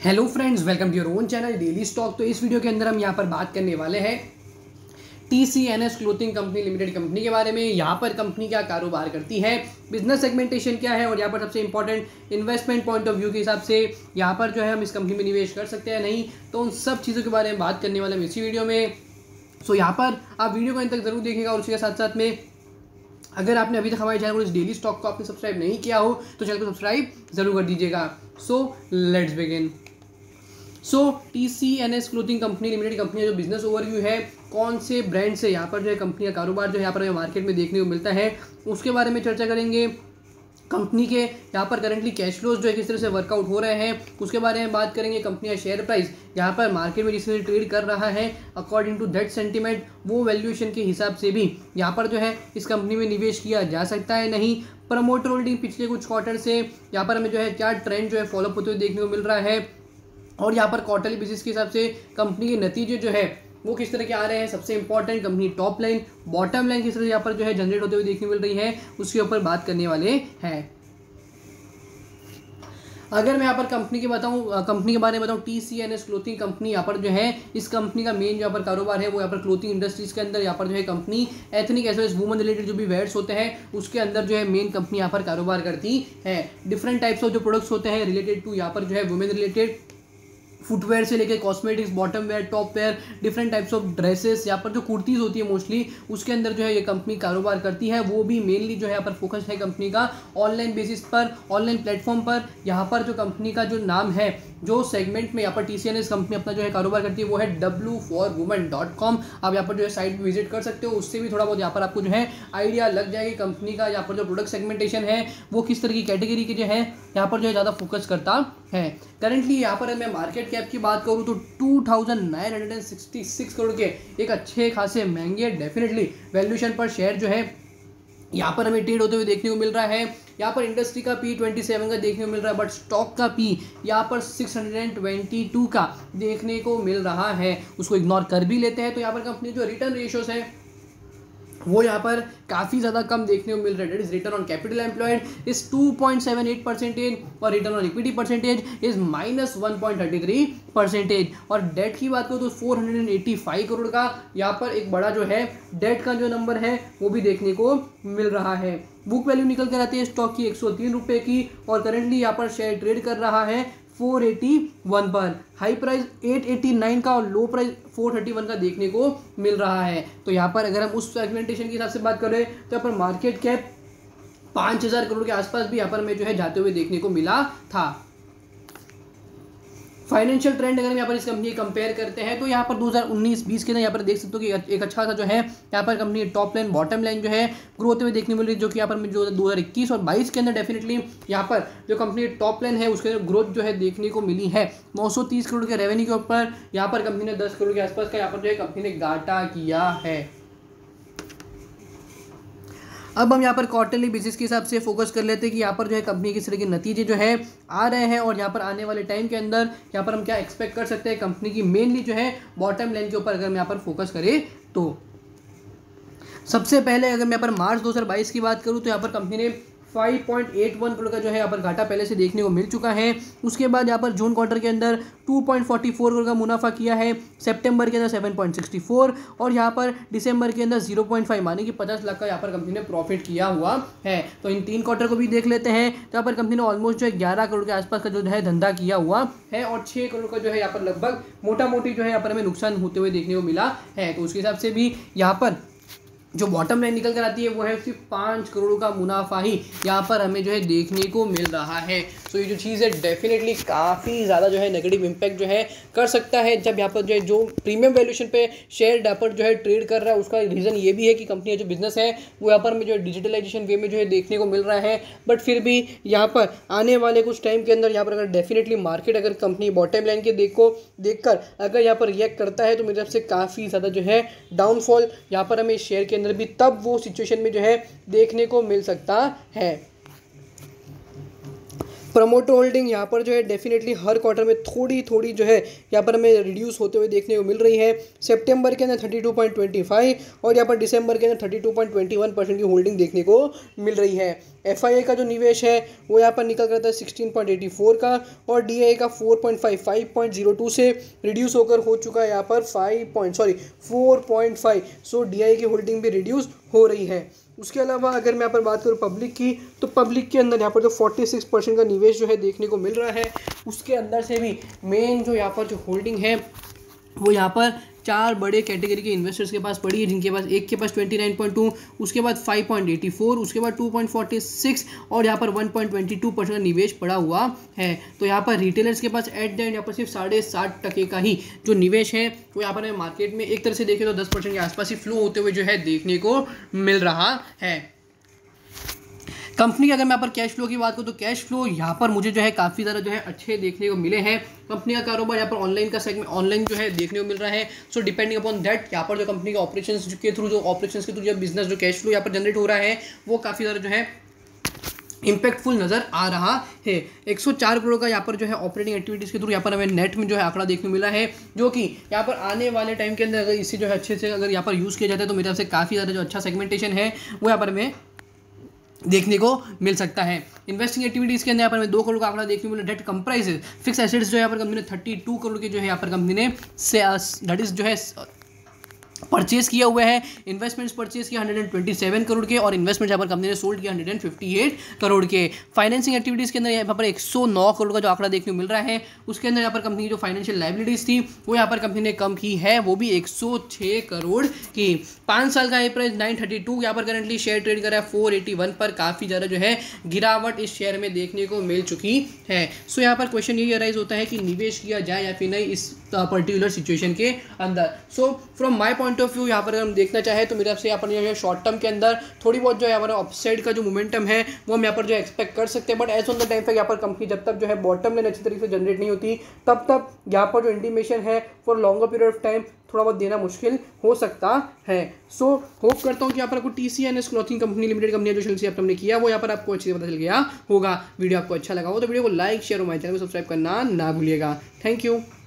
Hello friends, welcome to your own channel daily stock. तो इस video के अंदर हम यहाँ पर बात करने वाले हैं TCNS clothing company limited company के बारे में। यहाँ पर कंपनी क्या कारोबार करती है, बिजनेस सेगमेंटेशन क्या है और यहाँ पर सबसे important investment point of view के हिसाब से यहाँ पर जो है हम इस कंपनी में निवेश कर सकते हैं नहीं, तो उन सब चीज़ों के बारे में बात करने वाले हम इसी वीडियो में। सो यहाँ पर आप वीडियो को अंत तक जरूर देखिएगा और उसके साथ साथ में अगर आपने अभी तक हमारे चैनल को इस डेली स्टॉक को आपने सब्सक्राइब नहीं किया हो तो चैनल को सब्सक्राइब जरूर कर दीजिएगा। So let's begin. TCNS clothing company limited company का जो बिजनेस ओवरव्यू है, कौन से ब्रांड से यहाँ पर जो है कंपनी का कारोबार जो है यहाँ पर हमें मार्केट में देखने को मिलता है, उसके बारे में चर्चा करेंगे। कंपनी के यहाँ पर करंटली कैश फ्लोज जो है किस तरह से वर्कआउट हो रहे हैं उसके बारे में बात करेंगे। कंपनी का शेयर प्राइस यहाँ पर मार्केट में जिस तरह से ट्रेड कर रहा है, अकॉर्डिंग टू दैट सेंटीमेंट वो वैल्यूएशन के हिसाब से भी यहाँ पर जो है इस कंपनी में निवेश किया जा सकता है नहीं। प्रमोटर होल्डिंग पिछले कुछ क्वार्टर से यहाँ पर हमें जो है क्या ट्रेंड जो है फॉलोअप होते हुए देखने को मिल रहा है और यहाँ पर क्वार्टरली बेसिस के हिसाब से कंपनी के नतीजे जो है वो किस तरह के आ रहे हैं। सबसे important company top line bottom line किस तरह यहाँ पर जो है जनरेट होते हुए देखने मिल रही है उसके ऊपर बात करने वाले हैं। अगर मैं यहाँ पर कंपनी के बारे में बताऊँ TCNS क्लोथिंग कंपनी, यहाँ पर जो है इस कंपनी का मेन जो यहाँ पर कारोबार है वो यहाँ पर क्लोथिंग इंडस्ट्रीज के अंदर यहाँ पर जो है company ethnic as well as woman related जो भी वेयर्स होते हैं उसके अंदर जो है मेन कंपनी यहाँ पर कारोबार करती है। डिफरेंट टाइप्स ऑफ जो प्रोडक्ट्स होते हैं रिलेटेड टू यहाँ पर जो है वुमेन रिलेटेड फुटवेयर से लेकर cosmetics, bottom wear, top wear, different types of dresses, यहाँ पर जो कुर्तीज़ होती है मोस्टली उसके अंदर जो है ये कंपनी कारोबार करती है। वो भी मेनली जो है यहाँ पर फोकस है कंपनी का ऑनलाइन बेसिस पर, ऑनलाइन प्लेटफॉर्म पर। यहाँ पर जो कंपनी का जो नाम है, जो सेगमेंट में यहाँ पर TCNS कंपनी अपना जो है कारोबार करती है वो है w4women.com। आप यहाँ पर जो है साइट पर विजिट कर सकते हो, उससे भी थोड़ा बहुत यहाँ पर आपको जो है आइडिया लग जाएगी कंपनी का यहाँ पर जो प्रोडक्ट सेगमेंटेशन है वो किस तरह की कैटेगरी के जो है यहाँ पर जो है ज़्यादा फोकस करता है। करंटली यहाँ पर मैं मार्केट कैप की बात करूँ तो 2966 करोड़ के एक अच्छे खासे महंगे डेफिनेटली वैल्यूएशन पर शेयर जो है यहाँ पर हमें ट्रेड होते हुए देखने को मिल रहा है। यहाँ पर इंडस्ट्री का P27 का देखने को मिल रहा है, बट स्टॉक का P यहाँ पर 622 का देखने को मिल रहा है। उसको इग्नोर कर भी लेते हैं तो यहाँ पर कंपनी जो रिटर्न रेशियोज है वो यहाँ पर काफ़ी ज़्यादा कम देखने को मिल रहा है। Debt is return on capital employed is 2.78% और return on equity percentage is -1.33%। और डेट की बात करूँ तो 485 करोड़ का यहाँ पर एक बड़ा जो है डेट का जो नंबर है वो भी देखने को मिल रहा है। बुक वैल्यू निकल कर आती है स्टॉक की 103 रुपये की और करंटली यहाँ पर शेयर ट्रेड कर रहा है 481 पर। हाई प्राइस 889 का और लो प्राइस 431 का देखने को मिल रहा है। तो यहाँ पर अगर हम उस सेगमेंटेशन के हिसाब से बात करें तो यहाँ पर मार्केट कैप 5000 करोड़ के आसपास भी यहाँ पर हमें जो है जाते हुए देखने को मिला था। फाइनेंशियल ट्रेंड अगर हम यहाँ पर इस कंपनी कंपेयर करते हैं तो यहाँ पर 2019-20 के अंदर यहाँ पर देख सकते हो कि एक अच्छा सा जो है यहाँ पर company top line bottom line जो है ग्रो होते हुए देखने मिल रही है, जो कि यहाँ पर जो 2021 और 22 के अंदर डेफिनेटली यहाँ पर जो कंपनी टॉप लाइन है उसके अंदर ग्रोथ जो है देखने को मिली है। 930 करोड़ के रेवेन्यू के ऊपर यहाँ पर कंपनी ने 10 करोड़ के आसपास का यहाँ पर जो है कंपनी ने घाटा किया है। अब हम यहाँ पर क्वार्टरली बेसिस के हिसाब से फोकस कर लेते हैं कि यहाँ पर जो है कंपनी किस तरह के नतीजे जो है आ रहे हैं और यहाँ पर आने वाले टाइम के अंदर यहाँ पर हम क्या एक्सपेक्ट कर सकते हैं कंपनी की मेनली जो है बॉटम लाइन के ऊपर अगर हम यहाँ पर फोकस करें तो सबसे पहले अगर मैं यहाँ पर मार्च 2022 की बात करूँ तो यहाँ पर कंपनी ने 5.81 करोड़ का जो है यहाँ पर घाटा पहले से देखने को मिल चुका है। उसके बाद यहाँ पर जून क्वार्टर के अंदर 2.44 करोड़ का मुनाफा किया है, सितंबर के अंदर 7.64 और यहाँ पर दिसंबर के अंदर 0.5 माने कि 50 लाख का यहाँ पर कंपनी ने प्रॉफिट किया हुआ है। तो इन 3 क्वार्टर को भी देख लेते हैं तो यहाँ पर कंपनी ने ऑलमोस्ट जो है 11 करोड़ के आसपास का जो है धंधा किया हुआ है और 6 करोड़ का जो है यहाँ पर लगभग मोटा मोटी जो है यहाँ पर हमें नुकसान होते हुए देखने को मिला है। तो उसके हिसाब से भी यहाँ पर जो बॉटम लाइन निकल कर आती है वो है सिर्फ 5 करोड़ का मुनाफा ही यहाँ पर हमें जो है देखने को मिल रहा है। तो ये जो चीज़ है डेफिनेटली काफ़ी ज़्यादा जो है नेगेटिव इम्पैक्ट जो है कर सकता है जब यहाँ पर जो प्रीमियम वैल्यूएशन पे शेयर यहाँ पर जो है ट्रेड कर रहा है। उसका रीज़न ये भी है कि कंपनी का जो बिजनेस है वो यहाँ पर हमें जो है डिजिटलाइजेशन वे में जो है देखने को मिल रहा है। बट फिर भी यहाँ पर आने वाले कुछ टाइम के अंदर यहाँ पर अगर डेफिनेटली मार्केट अगर कंपनी बॉटम लाइन के देखकर अगर यहाँ पर रिएक्ट करता है तो मेरे तरफ से काफ़ी ज़्यादा जो है डाउनफॉल यहाँ पर हमें शेयर के अंदर भी तब वो सिचुएशन में जो है देखने को मिल सकता है। प्रमोटर होल्डिंग यहाँ पर जो है डेफिनेटली हर क्वार्टर में थोड़ी थोड़ी जो है यहाँ पर हमें रिड्यूस होते हुए देखने को मिल रही है। सितंबर के अंदर 32.25 और यहाँ पर दिसंबर के अंदर 32.21% की होल्डिंग देखने को मिल रही है। एफआईआई का जो निवेश है वो यहाँ पर निकल कर था 16.84 का और डीआई का 4.55.02 से रिड्यूस होकर हो चुका है यहाँ पर 4.5। सो डीआई की होल्डिंग भी रिड्यूस हो रही है। उसके अलावा अगर मैं यहाँ पर बात करूँ पब्लिक की, तो पब्लिक के अंदर यहाँ पर जो 46% का निवेश जो है देखने को मिल रहा है, उसके अंदर से भी मेन जो यहाँ पर जो होल्डिंग है वो यहाँ पर 4 बड़े कैटेगरी के इन्वेस्टर्स के पास पड़ी है, जिनके पास एक के पास 29.2, उसके बाद 5.84, उसके बाद 2.46 और यहाँ पर 1.22% का निवेश पड़ा हुआ है। तो यहाँ पर रिटेलर्स के पास एट द एंड यहाँ पर सिर्फ 7.5% का ही जो निवेश है वो यहाँ पर मार्केट में एक तरह से देखें तो 10% के आसपास ही फ्लो होते हुए जो है देखने को मिल रहा है। कंपनी की अगर मैं यहाँ पर कैश फ्लो की बात करूँ तो कैश फ्लो यहाँ पर मुझे जो है काफ़ी ज़्यादा जो है अच्छे देखने को मिले हैं। कंपनी का कारोबार यहाँ पर ऑनलाइन का सेगमेंट ऑनलाइन जो है देखने को मिल रहा है। सो डिपेंडिंग अपॉन दैट यहाँ पर जो कंपनी का ऑपरेशंस के थ्रू जो बिजनेस जो कैश फ्लो यहाँ पर जनरेट हो रहा है वो काफ़ी ज़्यादा जो है इम्पैक्टफुल नज़र आ रहा है। 104 करोड़ का यहाँ पर जो है ऑपरेटिंग एक्टिविटीज़ के थ्रू यहाँ पर हमें नेट में जो है आंकड़ा देखने को मिला है, जो कि यहाँ पर आने वाले टाइम के अंदर अगर इसी जो है अच्छे से अगर यहाँ पर यूज़ किया जाता है तो मेरे से काफ़ी ज़्यादा जो अच्छा सेगमेंटेशन है वो यहाँ पर हमें देखने को मिल सकता है। इन्वेस्टिंग एक्टिविटीज़ के अंदर यहाँ पर हमें 2 करोड़ का आंकड़ा देखने को मिला। डेट कंप्राइजेज फिक्स एसेट्स जो यहाँ पर कंपनी ने 32 करोड़ के जो है यहाँ पर कंपनी ने दैट इज जो है परचेज किया हुआ है। इन्वेस्टमेंट्स परचेज किया 127 करोड़ के और इन्वेस्टमेंट यहाँ पर कंपनी ने सोल्ड किया 158 करोड़ के। फाइनेंसिंग एक्टिविटीज़ के अंदर यहाँ पर 109 करोड़ का जो आंकड़ा देखने को मिल रहा है। उसके अंदर यहाँ पर कंपनी की जो फाइनेंशियल लाइबिलिटीज़ थी वो यहाँ पर कंपनी ने कम की है, वो भी 106 करोड़ की। 5 साल का प्राइस 932 यहाँ पर करंटली शेयर ट्रेड कर रहा है 481 पर। काफ़ी ज़्यादा जो है गिरावट इस शेयर में देखने को मिल चुकी है। सो यहाँ पर क्वेश्चन यही अराइज होता है कि निवेश किया जाए या फिर नहीं इस पर्टिकुलर सिचुएशन के अंदर। So from my point of view यहाँ पर हम देखना चाहें तो मेरे आपसे यहाँ पर जो है शॉर्ट टर्म के अंदर थोड़ी बहुत जो है हमारा अपसाइड का जो मोमेंटम है वो हम यहाँ पर जो एक्सपेक्ट कर सकते हैं। But as on the time तक यहाँ पर कंपनी जब तक जो है बॉटम लाइन अच्छी तरीके से जनरेट नहीं होती तब तक यहाँ पर जो इंटीमेशन है for longer period of time थोड़ा बहुत देना मुश्किल हो सकता है। सो होप करता हूँ कि यहाँ पर आपको TCNS clothing company limited company जो शेयर हमने किया वो यहाँ पर आपको अच्छी से पता चल गया होगा। वीडियो आपको अच्छा लगा हो तो वीडियो को लाइक शेयर और हमारे चैनल को सब्सक्राइब करना ना भूलिएगा। Thank you.